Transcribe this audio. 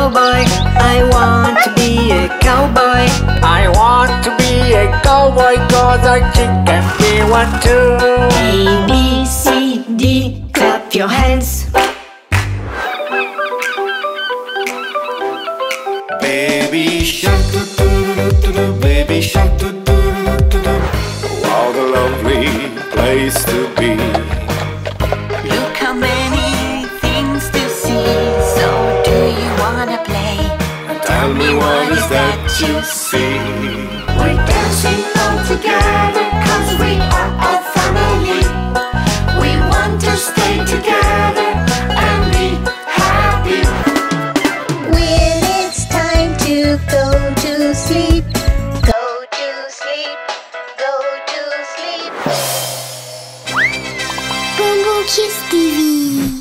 cowboy. I want to be a cowboy. I want to be a cowboy, 'cause I can be one too. A, B, C, D, clap your hands. Baby shark, doo doo doo doo doo, baby shark, doo doo doo doo doo. What a lovely place to be. Look how many things to see. So do you wanna play? Tell me what is that you see? We're dancing all together 'cause we are a family. We want to stay together and be happy. When it's time to go to sleep, go to sleep, go to sleep. Bobo Kids TV.